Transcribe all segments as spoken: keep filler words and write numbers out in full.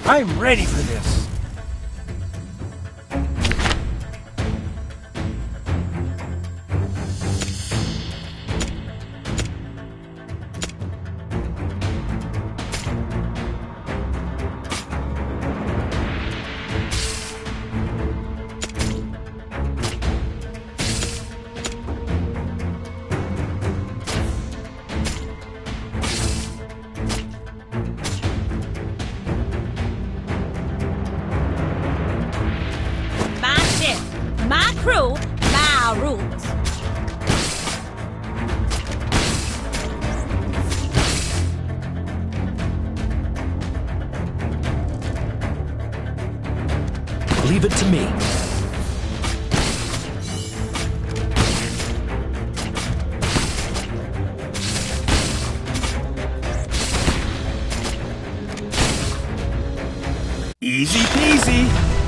I'm ready for this. Crew, my rules. Leave it to me. Easy peasy.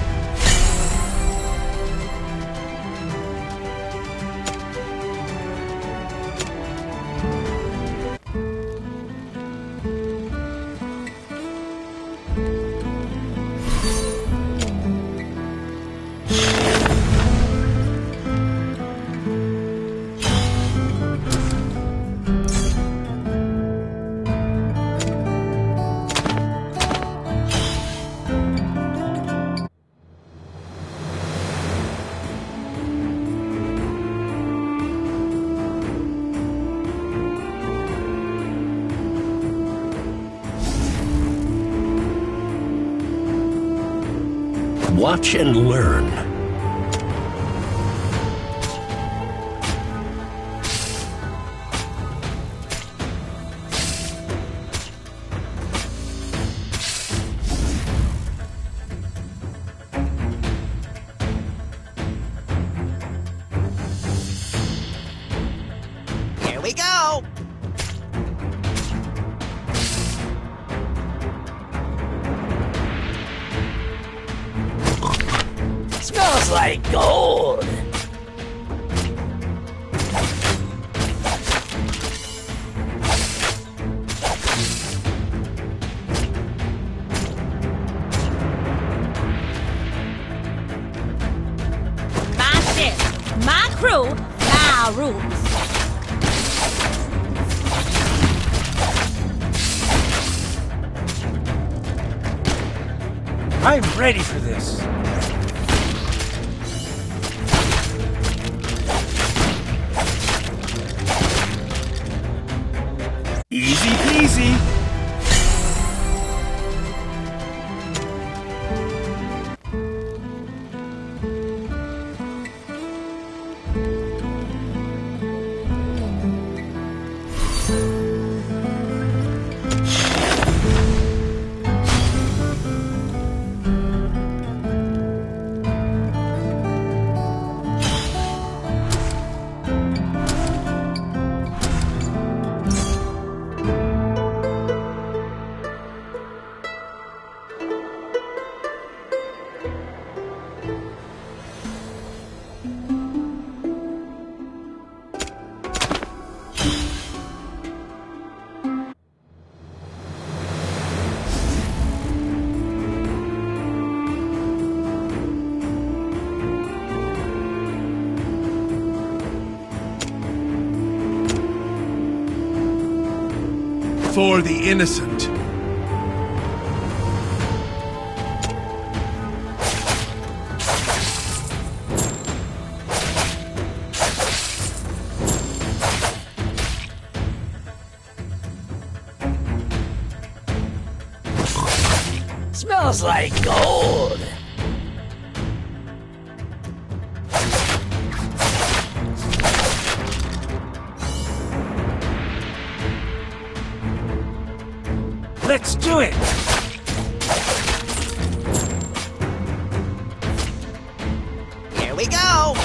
Watch and learn. Here we go! Smells like gold. My ship, my crew, my rules. I'm ready for this. Easy peasy. For the innocent. Smells like gold. Let's do it! Here we go!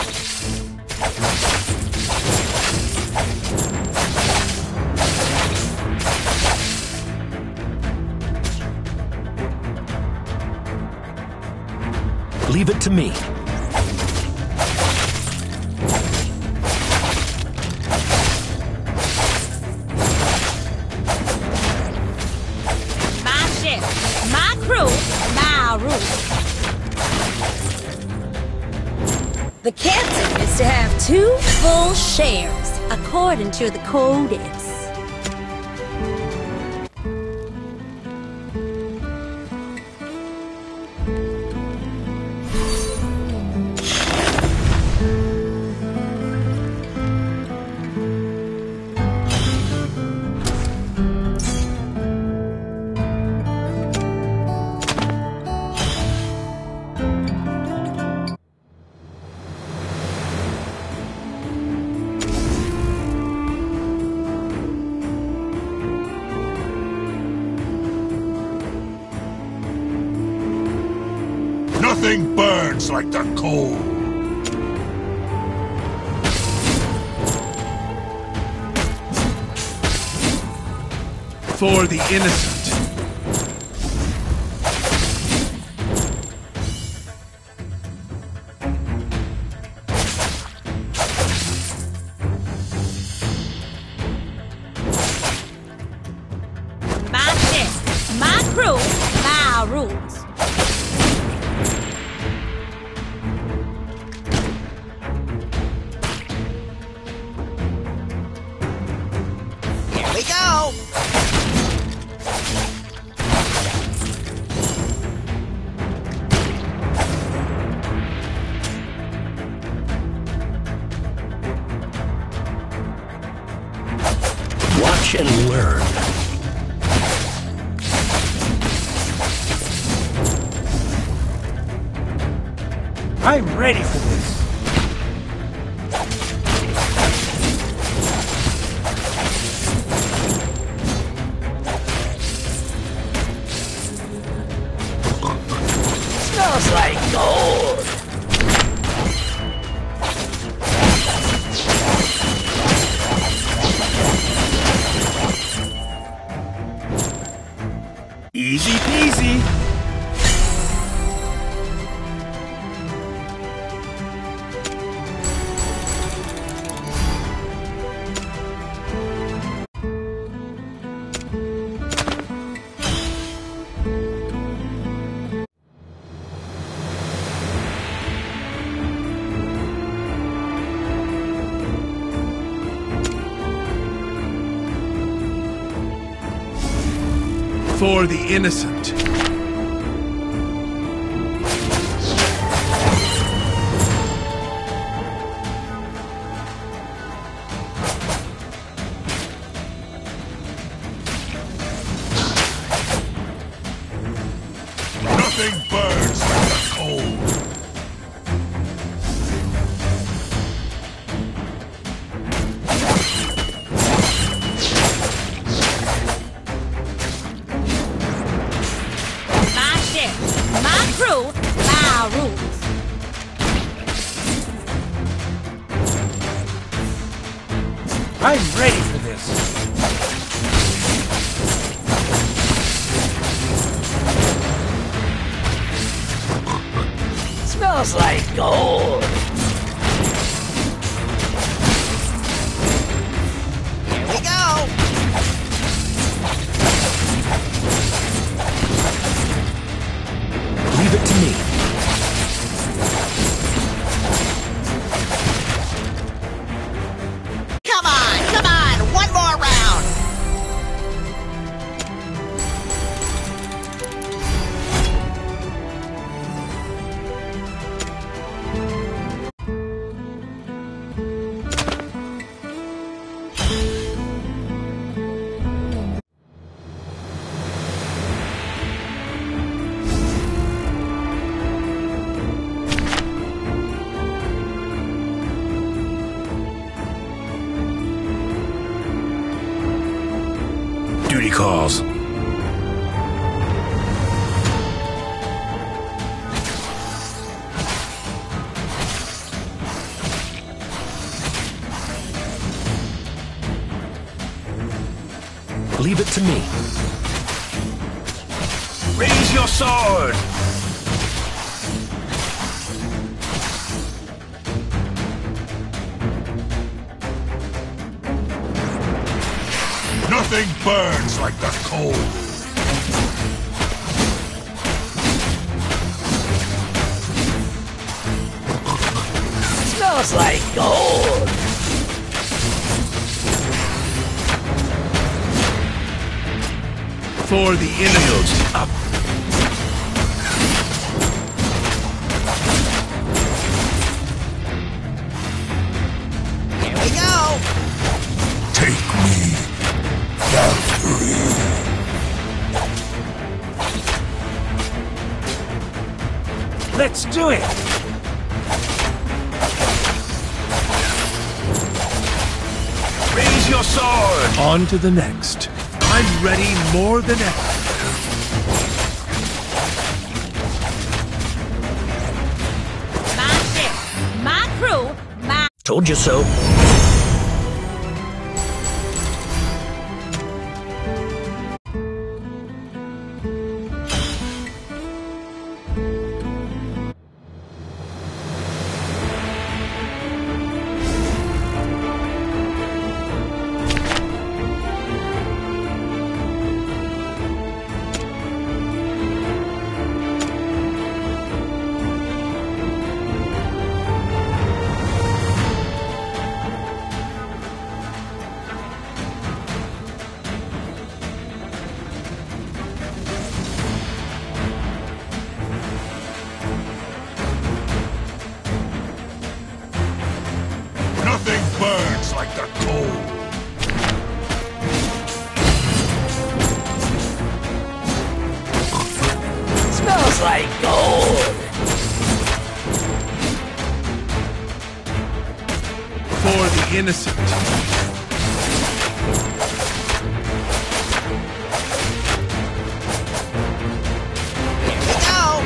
Leave it to me. My ship, my crew, Two full shares, according to the codex. Nothing burns like the cold. For the innocent. My ship, my crew, my rules. Here we go. Watch and learn. I'm ready for this. Smells like gold. Easy peasy. For the innocent. Nothing burns like the cold. My ship, my crew, my rules. I'm ready for this. Smells like gold. Here we go. Leave it to me. Come on, come on. One more round. Duty calls. Leave it to me. Raise your sword! Nothing burns like the cold. Smells Smells like gold. For the innocent. Up. Here we go. Take me, Valkyrie. Let's do it. Raise your sword. On to the next. I'm ready more than ever. My ship, my crew, my... Told you so. Nothing burns like the cold. Smells like gold. For the innocent. Here we go.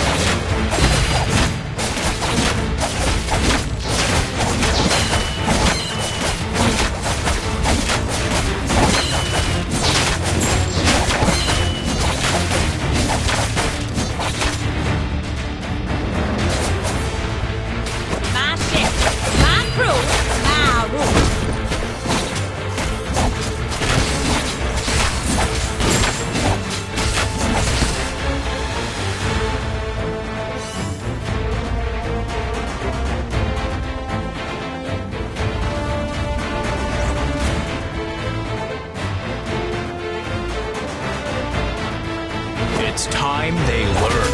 My ship, my crew, my rule. It's time they learn.